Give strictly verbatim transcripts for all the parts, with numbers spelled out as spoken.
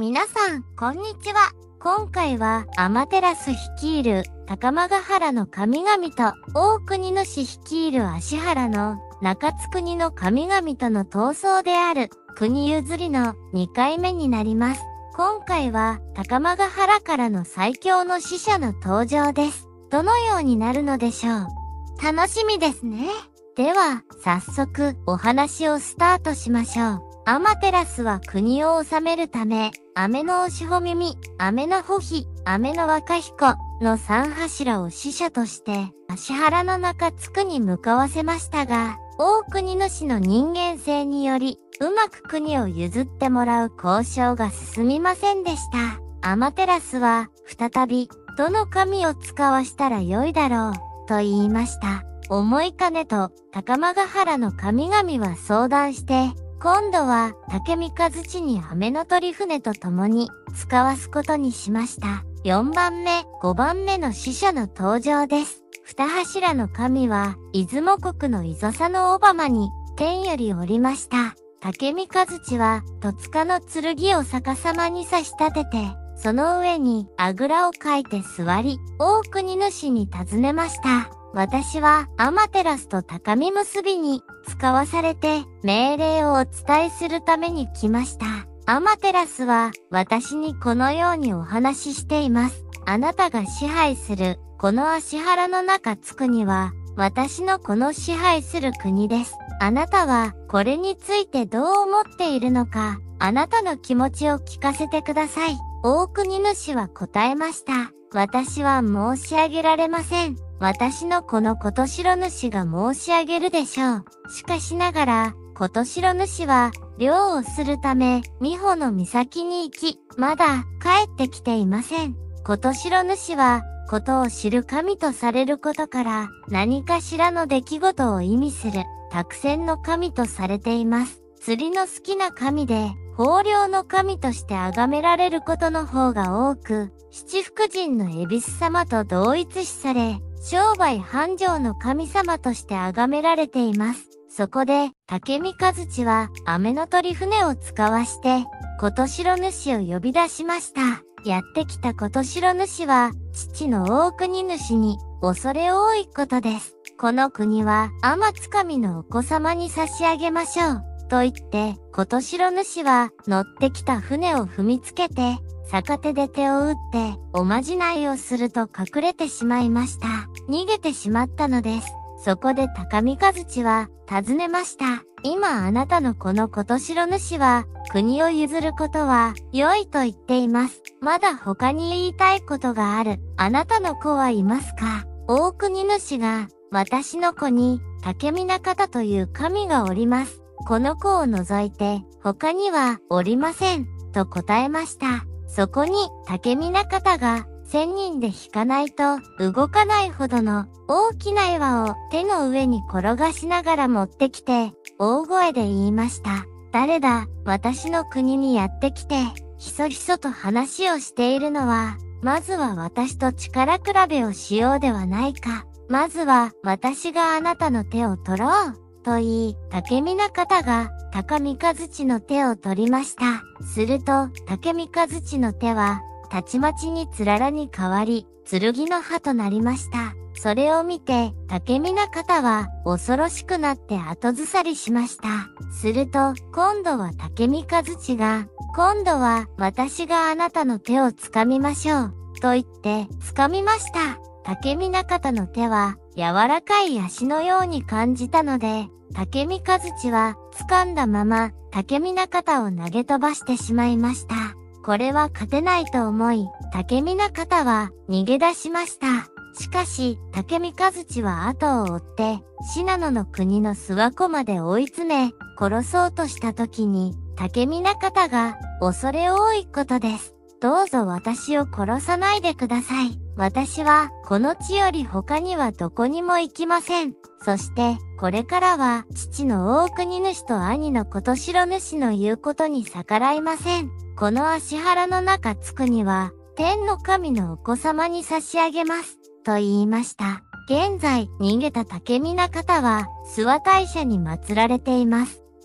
皆さん、こんにちは。今回は、天照率いる高間ヶ原の神々と、大国主率いる芦原の中津国の神々との闘争である、国譲りのにかいめになります。今回は、高間ヶ原からの最強の使者の登場です。どのようになるのでしょう。楽しみですね。では、早速、お話をスタートしましょう。天照は国を治めるため、雨のおしほ耳、雨のほひ、雨の若彦の三柱を使者として、芦原の中津区に向かわせましたが、大国主の人間性により、うまく国を譲ってもらう交渉が進みませんでした。天照は、再び、どの神を使わしたらよいだろう、と言いました。思いかねと、高間ヶ原の神々は相談して、今度は竹三日月に雨の鳥船と共に使わすことにしました。よんばんめ、ごばんめの使者の登場です。二柱の神は、出雲国の伊佐の小浜に天より降りました。竹三日月は、戸塚の剣を逆さまに差し立てて、その上にあぐらをかいて座り、大国主に尋ねました。私は天照と高見結びに使わされて命令をお伝えするために来ました。天照は私にこのようにお話ししています。あなたが支配するこの芦原の中津国は私のこの支配する国です。あなたはこれについてどう思っているのか、あなたの気持ちを聞かせてください。大国主は答えました。私は申し上げられません。私のこの琴城主が申し上げるでしょう。しかしながら、琴城主は、漁をするため、美穂の岬に行き、まだ帰ってきていません。琴城主は、ことを知る神とされることから、何かしらの出来事を意味する、託戦の神とされています。釣りの好きな神で、豊漁の神として崇められることの方が多く、七福神の恵比寿様と同一視され、商売繁盛の神様として崇められています。そこで、竹三日月は、雨の鳥船を使わして、琴城主を呼び出しました。やってきた琴城主は、父の大国主に、恐れ多いことです。この国は、天津神のお子様に差し上げましょう。と言って、琴城主は、乗ってきた船を踏みつけて、逆手で手を打って、おまじないをすると隠れてしまいました。逃げてしまったのです。そこで高三日月は、尋ねました。今あなたのこの琴城主は、国を譲ることは、良いと言っています。まだ他に言いたいことがある。あなたの子はいますか？大国主が、私の子に、竹南方という神がおります。この子を除いて、他にはおりません。と答えました。そこに、竹南方が、千人で引かないと動かないほどの大きな岩を手の上に転がしながら持ってきて、大声で言いました。誰だ、私の国にやってきて、ひそひそと話をしているのは、まずは私と力比べをしようではないか。まずは私があなたの手を取ろう。と言い、竹南方が高三日月の手を取りました。すると、竹三日月の手は、たちまちにつららに変わり、剣の刃となりました。それを見て、竹南方は、恐ろしくなって後ずさりしました。すると、今度は竹三日月が、今度は、私があなたの手を掴みましょう。と言って、掴みました。竹南方の手は、柔らかい足のように感じたので、竹三日月は、掴んだまま、竹南方を投げ飛ばしてしまいました。これは勝てないと思い、竹南方は逃げ出しました。しかし、竹三日月は後を追って、信濃の国の諏訪湖まで追い詰め、殺そうとした時に、竹南方が、恐れ多いことです。どうぞ私を殺さないでください。私は、この地より他にはどこにも行きません。そして、これからは、父の大国主と兄の琴城主の言うことに逆らいません。この芦原の中津国は、天の神のお子様に差し上げます。と言いました。現在、逃げた竹南方は、諏訪大社に祀られています。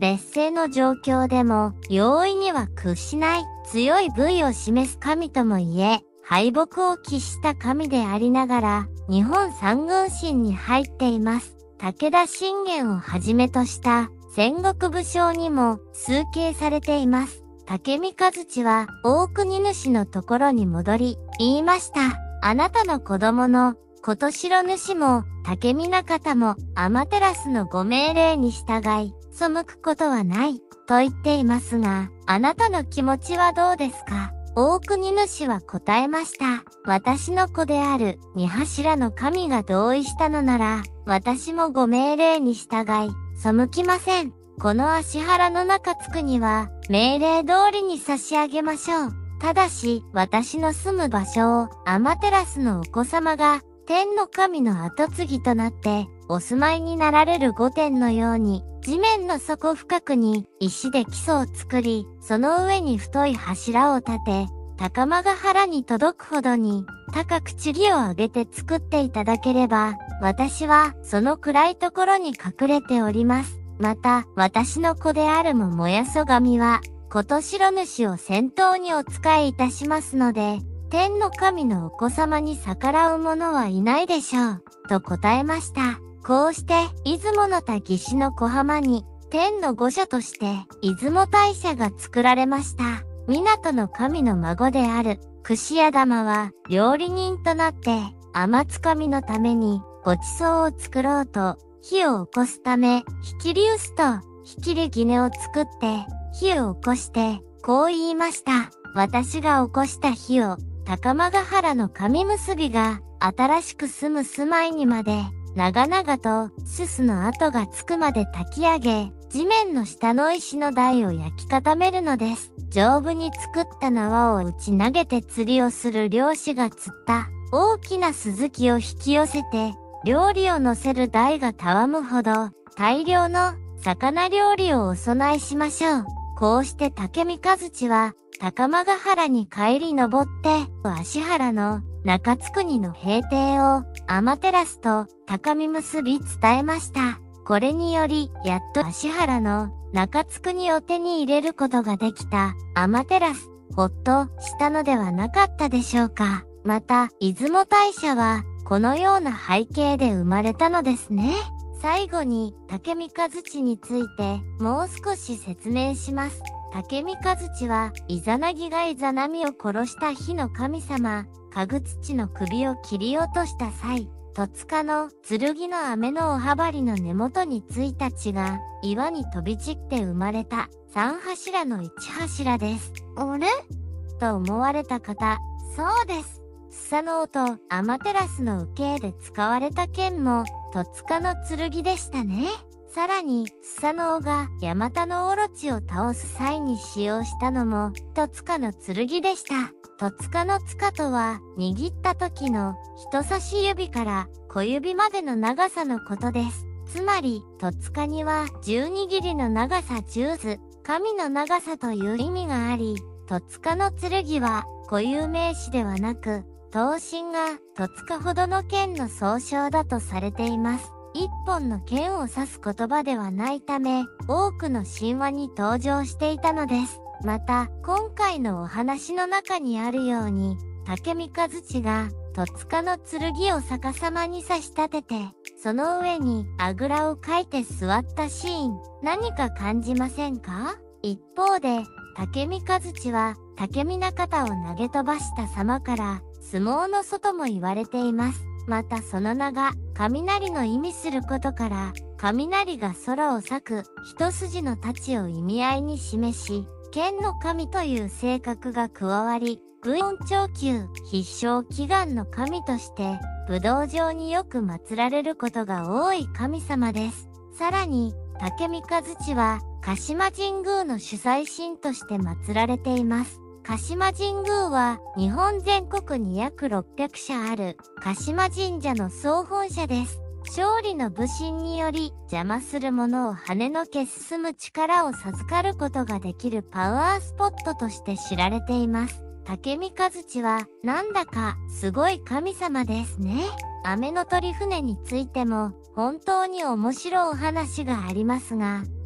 劣勢の状況でも容易には屈しない強い武意を示す神ともいえ、敗北を喫した神でありながら、日本三軍神に入っています。武田信玄をはじめとした戦国武将にも崇敬されています。武見和地は大国主のところに戻り、言いました。あなたの子供の琴城主も武見中田も天照のご命令に従い、背くことはない、と言っていますが、あなたの気持ちはどうですか？大国主は答えました。私の子である二柱の神が同意したのなら、私もご命令に従い、背きません。この芦原の中津国は、命令通りに差し上げましょう。ただし、私の住む場所を、天照のお子様が、天の神の後継ぎとなって、お住まいになられる御殿のように、地面の底深くに石で基礎を作り、その上に太い柱を立て、高間ヶ原に届くほどに高く塵を上げて作っていただければ、私はその暗いところに隠れております。また、私の子である桃やそ神は、琴城主を先頭にお仕えいたしますので、天の神のお子様に逆らう者はいないでしょう、と答えました。こうして、出雲の田岸の小浜に、天の御所として、出雲大社が作られました。港の神の孫である、櫛屋玉は、料理人となって、天津神のために、ごちそうを作ろうと、火を起こすため、ひきりうすと、ひきりぎねを作って、火を起こして、こう言いました。私が起こした火を、高間ヶ原の神結びが、新しく住む住まいにまで、長々と、すすの跡がつくまで炊き上げ、地面の下の石の台を焼き固めるのです。丈夫に作った縄を打ち投げて釣りをする漁師が釣った大きなスズキを引き寄せて、料理を乗せる台がたわむほど、大量の魚料理をお供えしましょう。こうして武見和地は、高間ヶ原に帰り登って、芦原の中津国の平定を天照と高見結び伝えました。これにより、やっと芦原の中津国を手に入れることができた天照、ほっとしたのではなかったでしょうか。また、出雲大社は、このような背景で生まれたのですね。最後に、武見和地について、もう少し説明します。武見和地は、イザナギがイザナミを殺した火の神様、かぐ土の首を切り落とした際、戸塚の剣の飴のおはばりの根元についた血が、岩に飛び散って生まれた、三柱の一柱です。あれ？と思われた方、そうです。スサノオとアマテラスの受けで使われた剣も、戸塚の剣でしたね。さらに、スサノオがヤマタノオロチを倒す際に使用したのも、戸塚の剣でした。戸塚の塚とは、握った時の人差し指から小指までの長さのことです。つまり、戸塚には十握りの長さ十図、神の長さという意味があり、戸塚の剣は固有名詞ではなく、刀身が戸塚ほどの剣の総称だとされています。一本の剣を指す言葉ではないため、多くの神話に登場していたのです。また、今回のお話の中にあるように、武見和地が戸塚の剣を逆さまに差し立てて、その上にあぐらをかいて座ったシーン、何か感じませんか？一方で、武見和地は武見中田を投げ飛ばした様から、相撲の外も言われています。またその名が雷の意味することから、雷が空を裂く一筋の太刀を意味合いに示し、剣の神という性格が加わり、武音長久、必勝祈願の神として、武道場によく祀られることが多い神様です。さらに、武見和地は、鹿島神宮の主催神として祀られています。鹿島神宮は日本全国に約ろっぴゃくしゃある鹿島神社の総本社です。勝利の武神により邪魔するものを跳ねのけ進む力を授かることができるパワースポットとして知られています。武見和地はなんだかすごい神様ですね。雨の鳥船についても本当に面白いお話がありますが、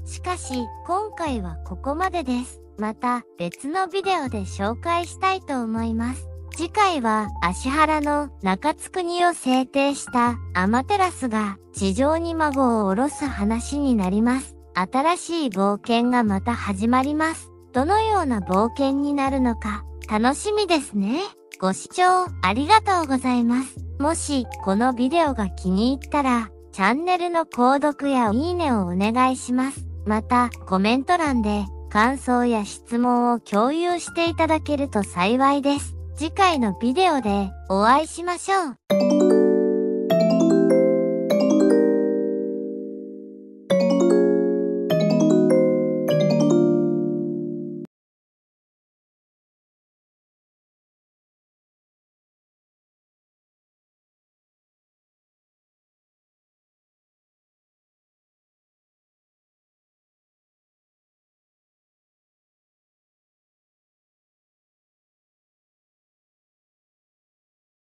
しかし、今回はここまでです。また別のビデオで紹介したいと思います。次回は芦原の中津国を制定したアマテラスが地上に孫を下ろす話になります。新しい冒険がまた始まります。どのような冒険になるのか楽しみですね。ご視聴ありがとうございます。もしこのビデオが気に入ったらチャンネルの購読やいいねをお願いします。またコメント欄で感想や質問を共有していただけると幸いです。次回のビデオでお会いしましょう。